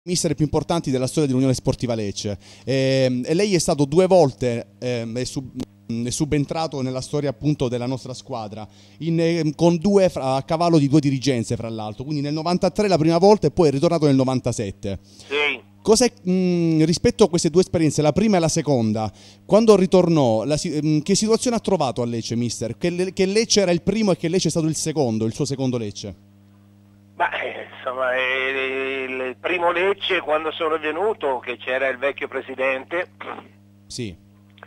mister più importanti della storia dell'Unione Sportiva Lecce e lei è stato due volte è subentrato nella storia appunto della nostra squadra con a cavallo di due dirigenze fra l'altro, quindi nel 93 la prima volta e poi è ritornato nel 97. Sì. Rispetto a queste due esperienze, la prima e la seconda, quando ritornò, che situazione ha trovato a Lecce, mister? Che Lecce era il primo e che Lecce è stato il secondo, il suo secondo Lecce? Insomma, il primo Lecce quando sono venuto, che c'era il vecchio presidente, sì,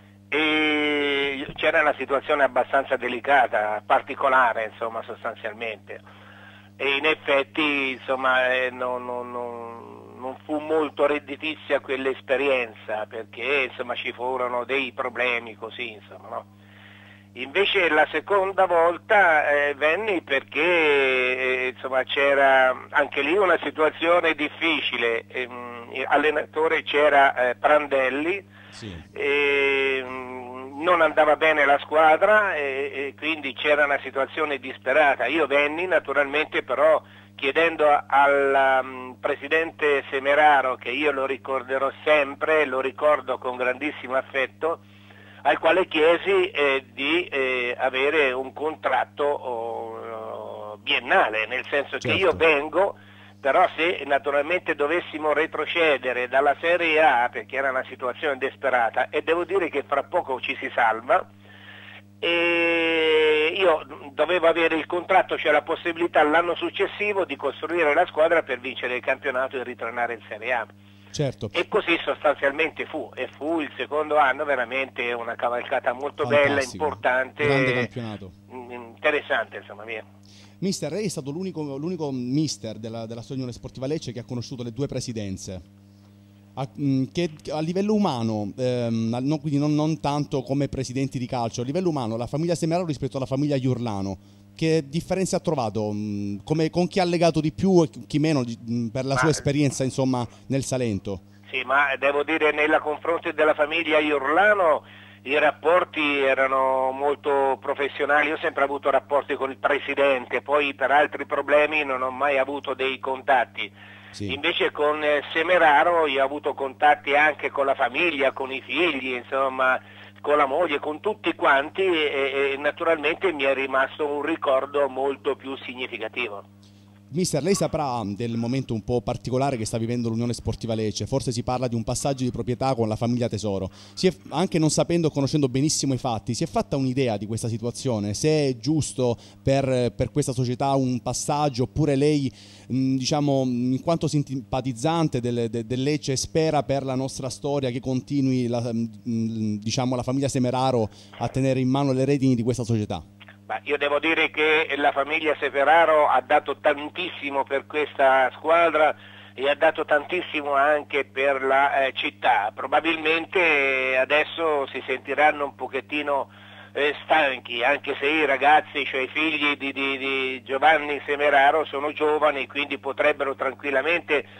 e c'era una situazione abbastanza delicata, particolare, insomma, sostanzialmente. E in effetti, insomma, non fu molto redditizia quell'esperienza, perché, insomma, ci furono dei problemi così, insomma, no? Invece la seconda volta venni perché insomma, c'era anche lì una situazione difficile, allenatore c'era Prandelli, sì. Non andava bene la squadra e quindi c'era una situazione disperata. Io venni naturalmente però chiedendo al presidente Semeraro, che io lo ricorderò sempre, lo ricordo con grandissimo affetto, al quale chiesi di avere un contratto biennale, nel senso Certo. che io vengo, però se naturalmente dovessimo retrocedere dalla Serie A, perché era una situazione disperata, e devo dire che fra poco ci si salva, e io dovevo avere il contratto, cioè la possibilità l'anno successivo di costruire la squadra per vincere il campionato e ritornare in Serie A. Certo. E così sostanzialmente fu il secondo anno veramente una cavalcata molto Fantastico. bella, importante, grande campionato. Interessante, insomma, via. Mister, lei è stato l'unico mister della storia Unione Sportiva Lecce che ha conosciuto le due presidenze. Che a livello umano, quindi non tanto come presidenti di calcio, a livello umano, la famiglia Semeraro rispetto alla famiglia Iurlano, che differenze ha trovato? Con chi ha legato di più e chi meno per la sua esperienza insomma nel Salento? Sì, ma devo dire nei confronti della famiglia Iurlano i rapporti erano molto professionali. Io ho sempre avuto rapporti con il presidente, poi per altri problemi non ho mai avuto dei contatti. Sì. Invece con Semeraro io ho avuto contatti anche con la famiglia, con i figli, insomma, con la moglie, con tutti quanti e naturalmente mi è rimasto un ricordo molto più significativo. Mister, lei saprà del momento un po' particolare che sta vivendo l'Unione Sportiva Lecce, forse si parla di un passaggio di proprietà con la famiglia Tesoro. Anche non sapendo e conoscendo benissimo i fatti, si è fatta un'idea di questa situazione? Se è giusto per questa società un passaggio oppure lei, diciamo, in quanto simpatizzante del Lecce spera per la nostra storia che continui diciamo, la famiglia Semeraro a tenere in mano le redini di questa società? Io devo dire che la famiglia Semeraro ha dato tantissimo per questa squadra e ha dato tantissimo anche per la città. Probabilmente adesso si sentiranno un pochettino stanchi, anche se i ragazzi, cioè i figli di Giovanni Semeraro sono giovani, quindi potrebbero tranquillamente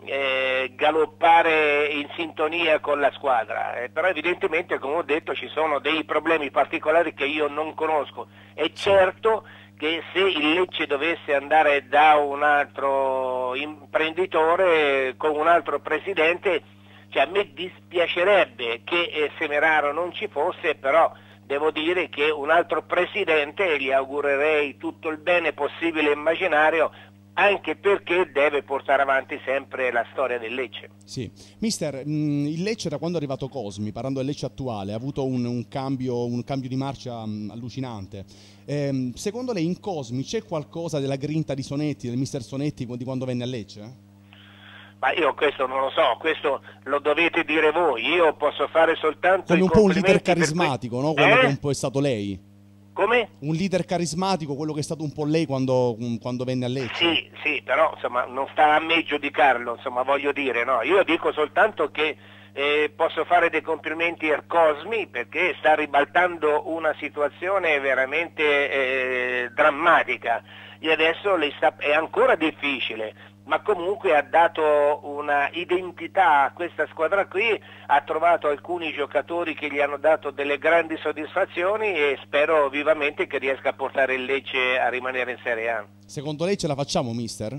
galoppare in sintonia con la squadra, però evidentemente, come ho detto, ci sono dei problemi particolari che io non conosco. È certo che se il Lecce dovesse andare da un altro imprenditore con un altro presidente, cioè a me dispiacerebbe che Semeraro non ci fosse, però devo dire che un altro presidente gli augurerei tutto il bene possibile e immaginario, anche perché deve portare avanti sempre la storia del Lecce. Sì. Mister, il Lecce da quando è arrivato Cosmi, parlando del Lecce attuale, ha avuto un cambio di marcia allucinante. Secondo lei in Cosmi c'è qualcosa della grinta di Sonetti, del mister Sonetti di quando venne a Lecce? Ma io questo non lo so, questo lo dovete dire voi, io posso fare soltanto come i un po' un complimenti leader carismatico, no? Quello che un po' è stato lei. Come? Un leader carismatico, quello che è stato un po' lei quando venne a Lecce. Sì, però insomma non sta a me giudicarlo, insomma voglio dire, no, io dico soltanto che posso fare dei complimenti a Cosmi perché sta ribaltando una situazione veramente drammatica e adesso è ancora difficile, ma comunque ha dato una identità a questa squadra qui, ha trovato alcuni giocatori che gli hanno dato delle grandi soddisfazioni e spero vivamente che riesca a portare il Lecce a rimanere in Serie A. Secondo lei ce la facciamo, mister?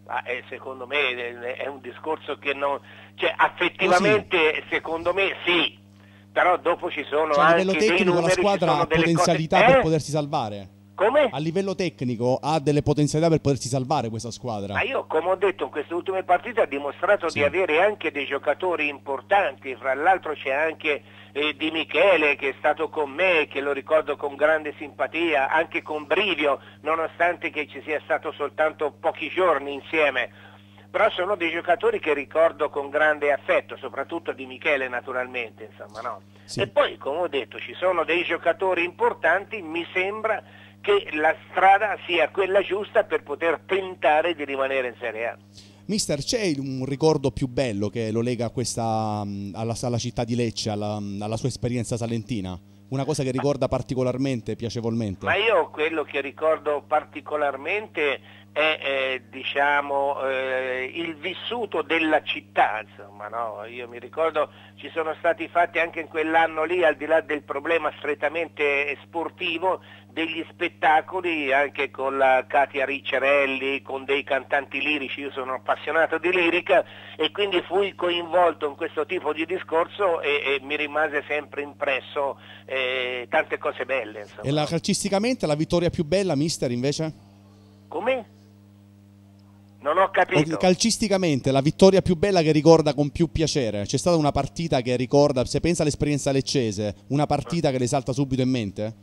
secondo me è un discorso che non... Cioè, affettivamente, secondo me sì, però dopo ci sono a anche livello dei tecnico numeri, la squadra ha potenzialità per potersi salvare. Come? A livello tecnico ha delle potenzialità per potersi salvare questa squadra. Ma io, come ho detto, in queste ultime partite ha dimostrato di avere anche dei giocatori importanti, fra l'altro c'è anche Di Michele che è stato con me, che lo ricordo con grande simpatia, anche con brivio, nonostante che ci sia stato soltanto pochi giorni insieme. Però sono dei giocatori che ricordo con grande affetto, soprattutto Di Michele naturalmente, insomma, no? Sì. E poi, come ho detto, ci sono dei giocatori importanti, mi sembra che la strada sia quella giusta per poter tentare di rimanere in Serie A. Mister, c'è un ricordo più bello che lo lega a alla città di Lecce, alla sua esperienza salentina? Una cosa che ricorda particolarmente, piacevolmente? Ma io quello che ricordo particolarmente è diciamo, il vissuto della città, insomma, no? Io mi ricordo ci sono stati fatti anche in quell'anno lì, al di là del problema strettamente sportivo, degli spettacoli anche con la Katia Ricciarelli, con dei cantanti lirici. Io sono appassionato di lirica e quindi fui coinvolto in questo tipo di discorso e mi rimase sempre impresso tante cose belle, insomma. E calcisticamente la vittoria più bella, mister, invece? Come? Non ho capito. Calcisticamente la vittoria più bella che ricorda con più piacere? C'è stata una partita che ricorda, se pensa all'esperienza leccese, una partita che le salta subito in mente?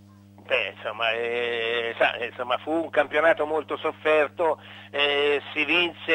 Insomma, fu un campionato molto sofferto, si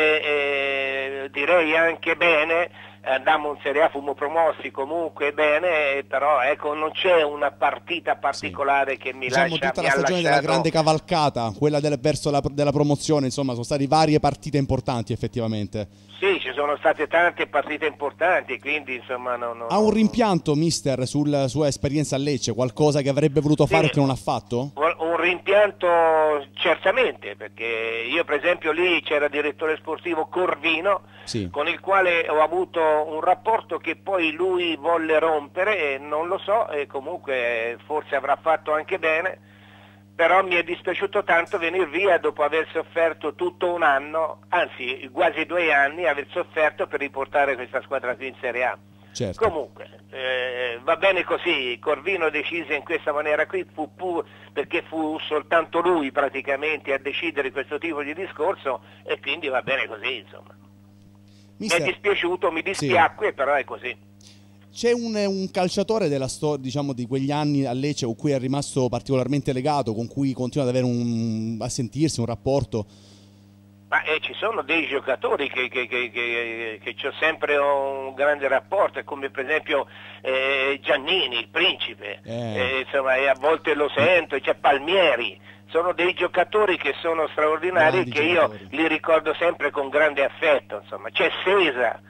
vinse direi anche bene, andammo in Serie A, fummo promossi comunque bene, però ecco, non c'è una partita particolare che mi lascia. Diciamo tutta la stagione della grande cavalcata, quella verso della promozione, insomma, sono state varie partite importanti effettivamente. Sì, ci sono state tante partite importanti, quindi insomma ha un rimpianto, mister, sulla sua esperienza a Lecce? Qualcosa che avrebbe voluto fare e che non ha fatto? Un rimpianto certamente, perché io per esempio lì c'era il direttore sportivo Corvino, con il quale ho avuto un rapporto che poi lui volle rompere, e non lo so, e comunque forse avrà fatto anche bene. Però mi è dispiaciuto tanto venire via dopo aver sofferto tutto un anno, anzi quasi 2 anni, aver sofferto per riportare questa squadra qui in Serie A. Certo. Comunque, va bene così, Corvino decise in questa maniera qui, perché fu soltanto lui praticamente a decidere questo tipo di discorso, e quindi va bene così, insomma. Mister, mi è dispiaciuto, mi dispiacque, però è così. C'è un calciatore della storia, diciamo, di quegli anni a Lecce con cui è rimasto particolarmente legato, con cui continua ad avere a sentirsi un rapporto? Ma ci sono dei giocatori che c'ho sempre un grande rapporto, come per esempio Giannini, il principe, insomma, e a volte lo sento, c'è Palmieri. Sono dei giocatori che sono straordinari, che io li ricordo sempre con grande affetto, insomma. C'è Sesa.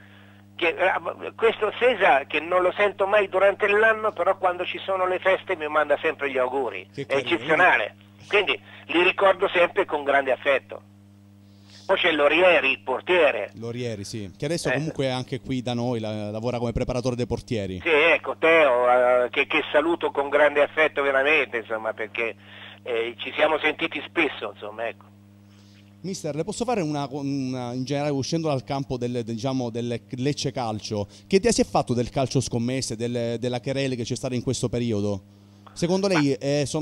Questo Sesa che non lo sento mai durante l'anno, però quando ci sono le feste mi manda sempre gli auguri, è eccezionale, quindi li ricordo sempre con grande affetto. Poi c'è Lorieri, il portiere. Lorieri, sì, che adesso comunque anche qui da noi lavora come preparatore dei portieri. Sì, ecco, Teo, che saluto con grande affetto veramente, insomma, perché ci siamo sentiti spesso, insomma, ecco. Mister, le posso fare in generale, uscendo dal campo del Lecce Calcio, che idea si è fatto del calcio scommesse, della querela che c'è stata in questo periodo? Secondo lei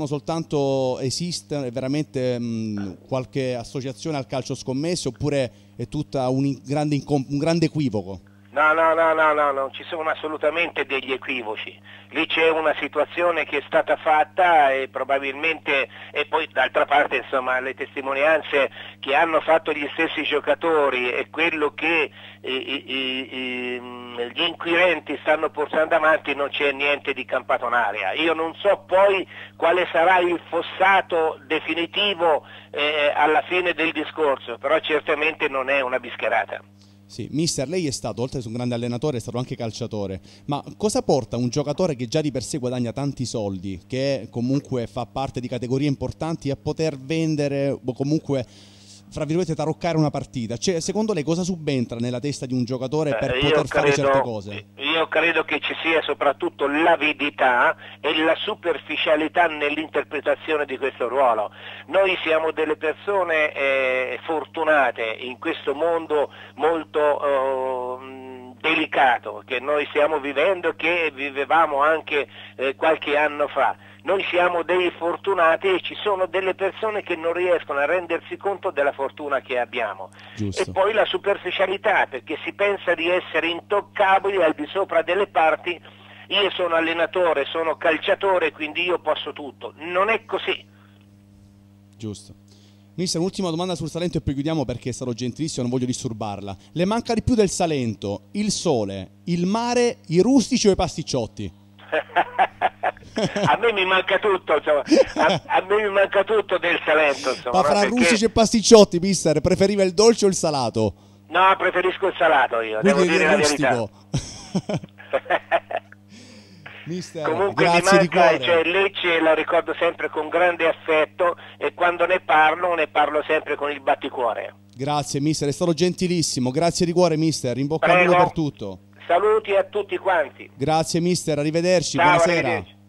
esiste veramente qualche associazione al calcio scommesse, oppure è tutta un grande equivoco? No, non ci sono assolutamente degli equivoci. Lì c'è una situazione che è stata fatta e probabilmente, e poi d'altra parte insomma le testimonianze che hanno fatto gli stessi giocatori e quello che gli inquirenti stanno portando avanti, non c'è niente di campato in aria. Io non so poi quale sarà il fossato definitivo alla fine del discorso, però certamente non è una bischerata. Sì, mister, lei è stato, oltre ad un grande allenatore, è stato anche calciatore, ma cosa porta un giocatore che già di per sé guadagna tanti soldi, che comunque fa parte di categorie importanti, a poter vendere o comunque fra virgolette, taroccare una partita. Cioè, secondo lei cosa subentra nella testa di un giocatore per poter fare certe cose? Io credo che ci sia soprattutto l'avidità e la superficialità nell'interpretazione di questo ruolo. Noi siamo delle persone fortunate in questo mondo molto delicato che noi stiamo vivendo, che vivevamo anche qualche anno fa. Noi siamo dei fortunati e ci sono delle persone che non riescono a rendersi conto della fortuna che abbiamo. Giusto. E poi la superficialità, perché si pensa di essere intoccabili al di sopra delle parti. Io sono allenatore, sono calciatore, quindi io posso tutto. Non è così. Giusto. Mister, un'ultima domanda sul Salento e poi chiudiamo perché sarò gentilissimo, non voglio disturbarla. Le manca di più del Salento il sole, il mare, i rustici o i pasticciotti? A me mi manca tutto, insomma. A me mi manca tutto del Salento, insomma. Ma fra rustici e pasticciotti, mister, preferiva il dolce o il salato? No, preferisco il salato io, quindi devo dire la verità. Mister, comunque grazie mi manca, di cuore. cioè, Lecce lo ricordo sempre con grande affetto e quando ne parlo sempre con il batticuore. Grazie mister, è stato gentilissimo, grazie di cuore mister, in bocca al lupo per tutto. Saluti a tutti quanti. Grazie mister, arrivederci, Ciao, buonasera. arrivederci.